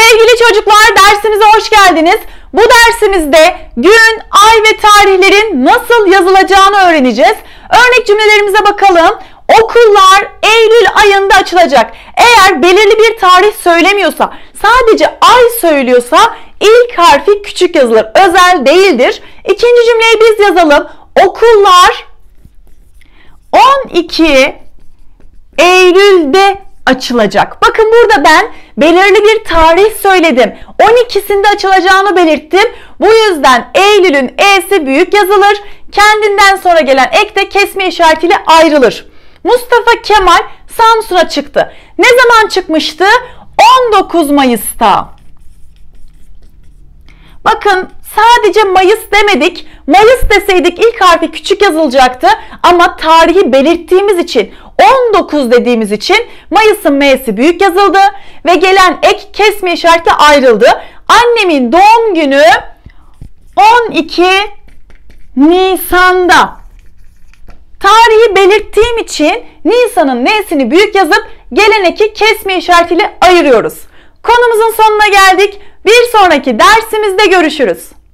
Sevgili çocuklar, dersimize hoş geldiniz. Bu dersimizde gün, ay ve tarihlerin nasıl yazılacağını öğreneceğiz. Örnek cümlelerimize bakalım. Okullar Eylül ayında açılacak. Eğer belirli bir tarih söylemiyorsa, sadece ay söylüyorsa ilk harfi küçük yazılır. Özel değildir. İkinci cümleyi biz yazalım. Okullar 12 Eylül'de açılacak. Bakın burada ben belirli bir tarih söyledim. 12'sinde açılacağını belirttim. Bu yüzden Eylül'ün E'si büyük yazılır. Kendinden sonra gelen ek de kesme işaretiyle ayrılır. Mustafa Kemal Samsun'a çıktı. Ne zaman çıkmıştı? 19 Mayıs'ta. Bakın sadece Mayıs demedik. Mayıs deseydik ilk harfi küçük yazılacaktı. Ama tarihi belirttiğimiz için 19 dediğimiz için Mayıs'ın M'si büyük yazıldı. Ve gelen ek kesme işareti ayrıldı. Annemin doğum günü 12 Nisan'da. Tarihi belirttiğim için Nisan'ın N'sini büyük yazıp gelen eki kesme işaretiyle ayırıyoruz. Konumuzun sonuna geldik. Bir sonraki dersimizde görüşürüz.